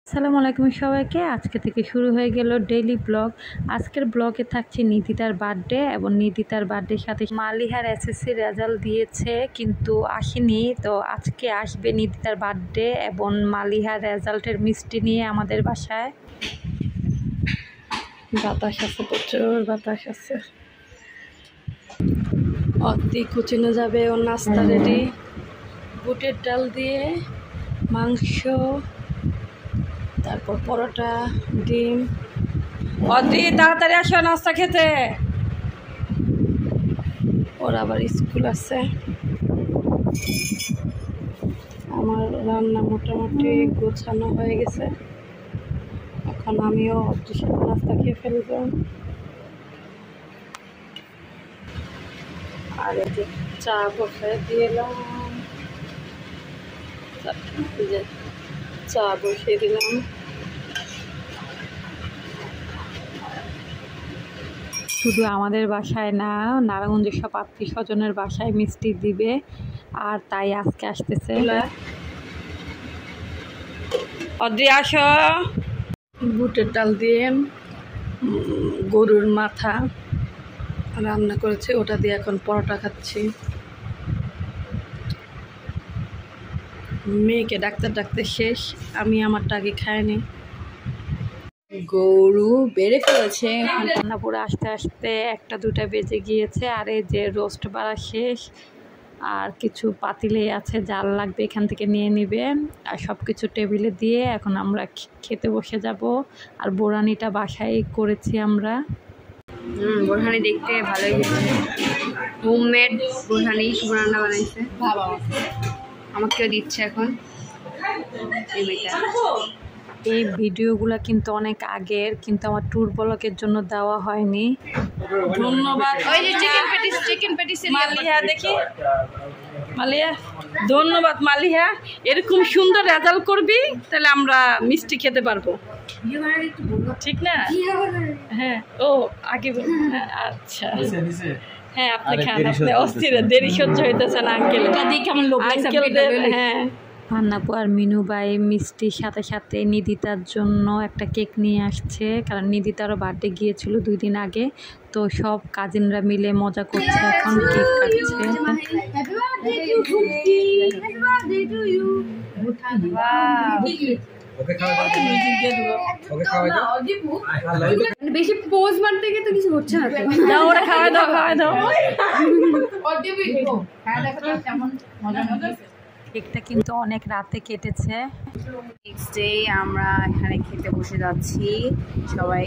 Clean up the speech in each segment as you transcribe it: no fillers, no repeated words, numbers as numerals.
আসসালামু আলাইকুম সবাইকে। আজকে থেকে শুরু হয়ে গেল ডেইলি ব্লগ। আজকের ব্লগে থাকছে নিধিতার বার্থডে এবং নিধিতার বার্থডের সাথে মালিহার এসএসসি রেজাল্ট দিয়েছে কিন্তু আসেনি, তো আজকে আসবে নিধিতার বার্থডে এবং মালিহার রেজাল্টের মিষ্টি নিয়ে আমাদের বাসায়। বাতাস আছে, প্রচুর বাতাস আছে। অতি কুচিনো যাবে, ওর নাস্তা রেডি, বুটের ডাল দিয়ে মাংস, তারপর পরোটা, ডিম। অদ্রি তাড়াতাড়ি আসো নাস্তা খেতে, ওর আবার স্কুল আছে। আমার রান্না মোটামুটি গোছানো হয়ে গেছে, এখন আমিও অদ্রির সাথে নাস্তা খেয়ে ফেলব। আর এই যে চা বসে দিয়ে এলাম, চা বসিয়ে দিলাম। শুধু আমাদের বাসায় না, নারায়ণগঞ্জের সব আত্মীয় স্বজনের বাসায় মিষ্টি দিবে, আর তাই আজকে আসতেছে। অদ্রি আসো। বুটের ডাল দিয়ে গরুর মাথা রান্না করেছে, ওটা দিয়ে এখন পরোটা খাচ্ছি। মেয়েকে ডাক্তার ডাকতে শেষ, আমি আমারটা আগে খাইনি। গরু বেড়ে ফেলেছে, রান্না পুরো আস্তে আস্তে 1টা 2টা বেজে গিয়েছে। আর এই যে রোস্ট বাড়া শেষ, আর কিছু পাতিলে আছে, জাল লাগবে এখান থেকে নিয়ে নিবে। আর সব কিছু টেবিলে দিয়ে এখন আমরা খেতে বসে যাব। আর বোরানিটা বাসায় করেছি আমরা। বোরহানি দেখতে ভালোই হয়েছে, হোমমেড বোরহানি শুভ রান্না বানাইছে, আমাকেও দিচ্ছে এখন এই মেয়েটা। এই ভিডিওগুলো কিন্তু অনেক আগের, কিন্তু আমার ট্যুর ব্লগের জন্য দেওয়া হয়নি। ধন্যবাদ। ওই যে চিকেন প্যাটিস মালিহা, দেখি মালিহা, ধন্যবাদ মালিহা। এরকম সুন্দর রেজাল্ট করবি, তাহলে আমরা মিষ্টি খেতে পারবো, ঠিক না? হ্যাঁ, ও আগে আচ্ছা, হ্যাঁ আপনি খান, আপনি অস্থির, দেরি সহ্য হইতেছে না আঙ্কেল। হ্যাঁ, পান্নাপু আর মিনু ভাই মিষ্টির সাথে সাথে নিধিতার জন্য একটা কেক নিয়ে আসছে, কারণ নিধিতারও বার্থডে গিয়েছিল 2 দিন আগে। তো সব কাজিনরা মিলে মজা করছে, এখন কেক কাটছে। বেশি পোজ মারতে গিয়ে তো কিছু হচ্ছে না। দাও ওরা, খাওয়াই দাও, খাওয়াই দাও। কেকটা কিন্তু অনেক রাতে কেটেছে। নেক্সট ডে আমরা এখানে খেতে বসে যাচ্ছি সবাই।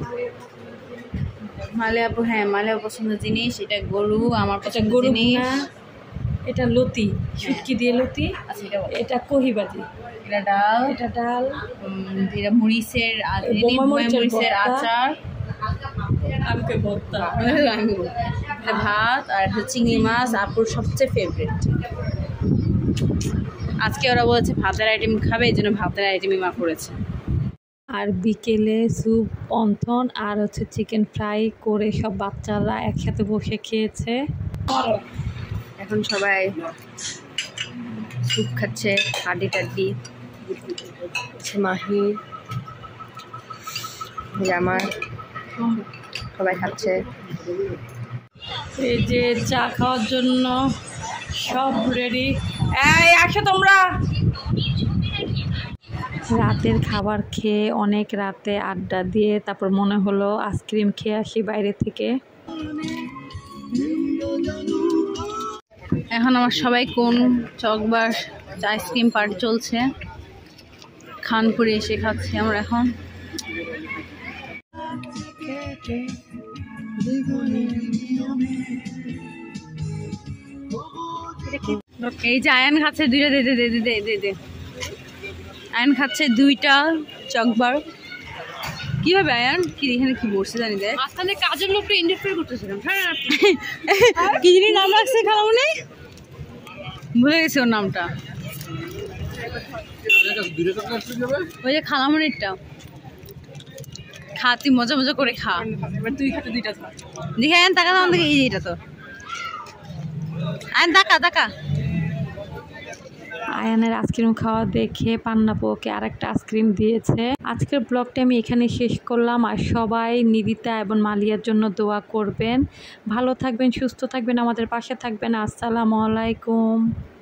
মালে আপু, হ্যাঁ মালে আপু পছন্দের জিনিস এটা গরু, আমার কাছে গরু না, এটা লতি, শুটকি দিয়ে লতি। আচ্ছা, এটা কহিবাজি, এটা ডাল, এটা ডাল, এটা মরিচের আচার, এটা ভাত, আর একটা চিংড়ি মাছ আপুর সবচেয়ে ফেভারিট। আজকে ওরা বলেছে ভাতের আইটেম খাবে, এই জন্য ভাতের আইটেমই মা করেছে। আর বিকেলে স্যুপ, অন্থন আর হচ্ছে চিকেন ফ্রাই করে সব বাচ্চারা একসাথে বসে খেয়েছে। এখন সবাই স্যুপ খাচ্ছে, হাড্ডি টাড্ডি, মাহি, আমার সবাই খাচ্ছে। এই যে চা খাওয়ার জন্য সব রেডি। এই আসো তোমরা। রাতের খাবার খেয়ে অনেক রাতে আড্ডা দিয়ে তারপর মনে হলো আইসক্রিম খেয়ে আসি বাইরে থেকে। এখন আমার সবাই কোন চকবার আইসক্রিম পার্টি চলছে, খানপুরে এসে খাচ্ছি আমরা এখন। এই যে আয়ান খাচ্ছে 2টা, দে আয়ান খাচ্ছে 2টা চকবার। কি হবে আয়ান? কি এখানে কি বসে জানি দেখ, মাঝখানে কাজের লোকটা ইন্টারফেয়ার করতেছিলাম। কি জানি নাম রাখছে খালামণি, ভুলে গেছে ওর নামটা। ওই যে খালামণিরটা খা, তুই মজা মজা করে খা। তুই খাতে 2টা খা, দেখে আয়ান টাকা দাম দেখে। এই এটা তো আয়ান টাকা আয়ানের আইসক্রিম খাওয়া দেখে পান্নাপু ওকে আরেকটা আইসক্রিম দিয়েছে। আজকের ব্লগটা আমি এখানে শেষ করলাম। আর সবাই নিদিতা এবং মালিয়ার জন্য দোয়া করবেন। ভালো থাকবেন, সুস্থ থাকবেন, আমাদের পাশে থাকবেন। আসসালামু আলাইকুম।